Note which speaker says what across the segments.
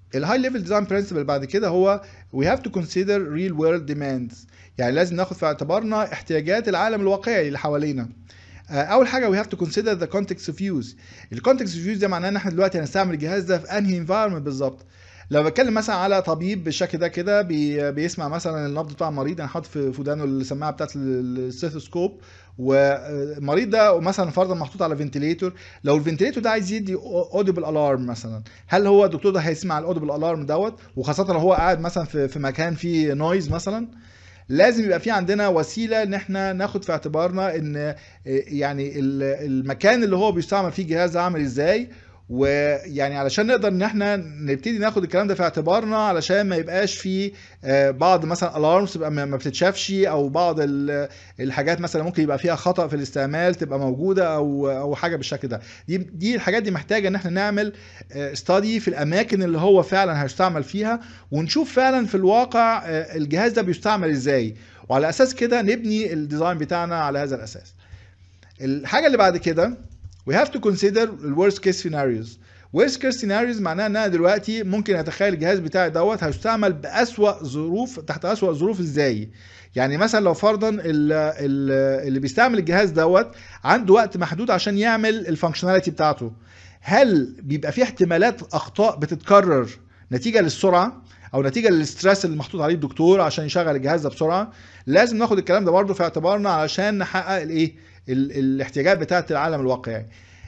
Speaker 1: الهاي ليفل ديزاين برنسبل بعد كده هو we have to consider real world demands. يعني لازم ناخد في اعتبارنا احتياجات العالم الواقعي اللي حوالينا. اول حاجه we have to consider the context of use. الكونتكست اوف يوز ده معناه ان احنا دلوقتي هنستعمل الجهاز ده في انهي environment بالظبط. لو بتكلم مثلا على طبيب بالشكل ده كده بيسمع مثلا النبض بتاع المريض، انا حاطط في ودانه السماعه بتاعت الستيثوسكوب، والمريض ده مثلا فرضا محطوط على فنتليتور. لو الفنتليتور ده عايز يدي اوديبل الارم مثلا، هل هو الدكتور ده هيسمع الاوديبل الارم دوت؟ وخاصه لو هو قاعد مثلا في مكان فيه نويز مثلا. لازم يبقى في عندنا وسيله ان احنا ناخد في اعتبارنا ان يعني المكان اللي هو بيستعمل فيه الجهاز ده عامل ازاي، ويعني علشان نقدر ان احنا نبتدي ناخد الكلام ده في اعتبارنا، علشان ما يبقاش في بعض مثلا الارمز تبقى ما بتتشافش، او بعض الحاجات مثلا ممكن يبقى فيها خطأ في الاستعمال تبقى موجوده، او حاجه بالشكل ده. دي الحاجات دي محتاجه ان احنا نعمل استادي في الاماكن اللي هو فعلا هيستعمل فيها، ونشوف فعلا في الواقع الجهاز ده بيستعمل ازاي، وعلى اساس كده نبني الديزاين بتاعنا على هذا الاساس. الحاجه اللي بعد كده we have to consider the worst case scenarios. worst case scenarios معناها ان انا دلوقتي ممكن اتخيل الجهاز بتاعي دوت هيستعمل باسوأ ظروف، تحت اسوأ ظروف ازاي. يعني مثلا لو فرضا اللي بيستعمل الجهاز دوت عنده وقت محدود عشان يعمل الفانكشناليتي بتاعته، هل بيبقى في احتمالات اخطاء بتتكرر نتيجه للسرعه او نتيجه للستريس اللي محطوط عليه الدكتور عشان يشغل الجهاز ده بسرعه؟ لازم ناخد الكلام ده برضه في اعتبارنا علشان نحقق الايه الاحتياجات بتاعه العالم الواقعي.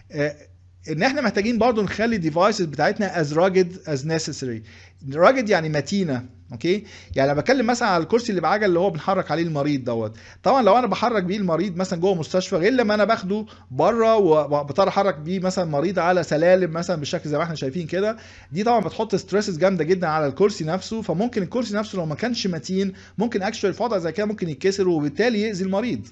Speaker 1: ان احنا محتاجين برضو نخلي الديفايسز بتاعتنا as rugged as necessary. rugged يعني متينه. اوكي، يعني انا بتكلم مثلا على الكرسي اللي بعجل اللي هو بنحرك عليه المريض دوت. طبعا لو انا بحرك بيه المريض مثلا جوه مستشفى، غير لما انا باخده بره وبضطر احرك بيه مثلا مريض على سلالم مثلا بالشكل زي ما احنا شايفين كده. دي طبعا بتحط ستريسز جامده جدا على الكرسي نفسه، فممكن الكرسي نفسه لو ما كانش متين ممكن اكشوال في وضع زي كده ممكن يتكسر وبالتالي يأذي المريض.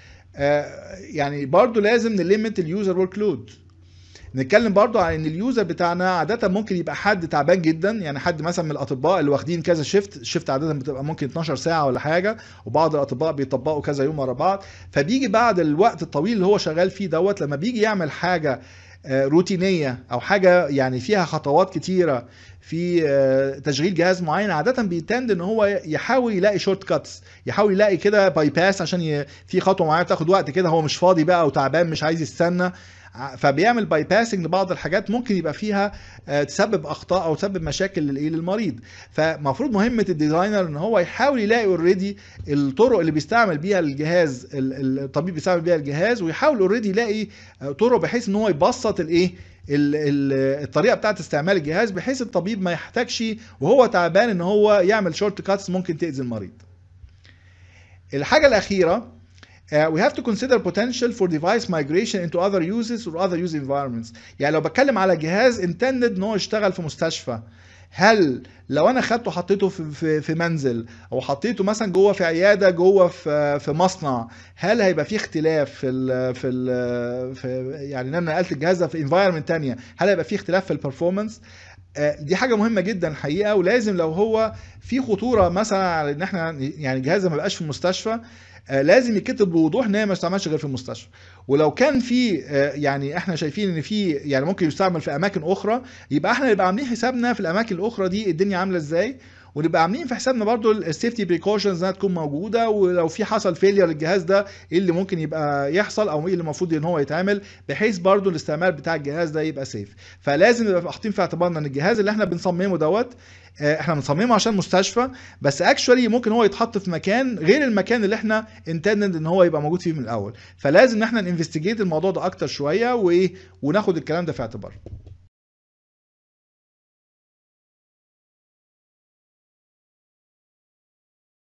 Speaker 1: يعني برضو لازم نليمت اليوزر ورك لود. نتكلم برضو عن ان اليوزر بتاعنا عاده ممكن يبقى حد تعبان جدا، يعني حد مثلا من الاطباء اللي واخدين كذا شيفت عاده بتبقى ممكن 12 ساعه ولا حاجه، وبعض الاطباء بيطبقوا كذا يوم ورا بعض. فبيجي بعد الوقت الطويل اللي هو شغال فيه دوت، لما بيجي يعمل حاجه روتينيه او حاجه يعني فيها خطوات كتيره في تشغيل جهاز معين، عاده بيتند ان هو يحاول يلاقي شورت كاتس، يحاول يلاقي كده باي باس عشان في خطوه معينه تاخد وقت كده، هو مش فاضي بقى او تعبان مش عايز يستنى، فبيعمل باي باسنج لبعض الحاجات ممكن يبقى فيها تسبب اخطاء او تسبب مشاكل للمريض. فمفروض مهمه الديزاينر ان هو يحاول يلاقي اوريدي الطرق اللي بيستعمل بيها الجهاز، الطبيب بيستعمل بيها الجهاز، ويحاول اوريدي يلاقي طرق بحيث ان هو يبسط الايه الطريقه بتاعت استعمال الجهاز، بحيث الطبيب ما يحتاجش وهو تعبان ان هو يعمل شورت كاتس ممكن تاذي المريض. الحاجه الاخيره we have to consider potential for device migration into other uses or other use environments. يعني لو بتكلم على جهاز intended ان هو يشتغل في مستشفى، هل لو انا خدته حطيته في منزل، او حطيته مثلا جوه في عياده جوه في مصنع، هل هيبقى في اختلاف في يعني ان انا نقلت الجهاز ده في environment تانية، هل هيبقى في اختلاف في البرفورمانس؟ دي حاجه مهمه جدا الحقيقه، ولازم لو هو في خطوره مثلا على ان احنا يعني الجهاز ما بقاش في المستشفى، لازم يتكتب بوضوح ان هي ما يستعملش غير في المستشفى. ولو كان في يعني احنا شايفين ان في يعني ممكن يستعمل في اماكن اخرى، يبقى احنا نبقى عاملين حسابنا في الاماكن الاخرى دي الدنيا عامله ازاي، ونبقى عاملين في حسابنا برضو السيفتي بريكوشنز انها تكون موجوده، ولو في حصل فيلير للجهاز ده ايه اللي ممكن يبقى يحصل، او ايه اللي المفروض ان هو يتعمل، بحيث برضو الاستعمال بتاع الجهاز ده يبقى سيف. فلازم نبقى حاطين في اعتبارنا ان الجهاز اللي احنا بنصممه دوت احنا بنصممه عشان مستشفى، بس اكشولي ممكن هو يتحط في مكان غير المكان اللي احنا انتندد ان هو يبقى موجود فيه من الاول. فلازم ان احنا ننفستيجيت الموضوع ده اكتر شويه وناخد الكلام ده في اعتبار.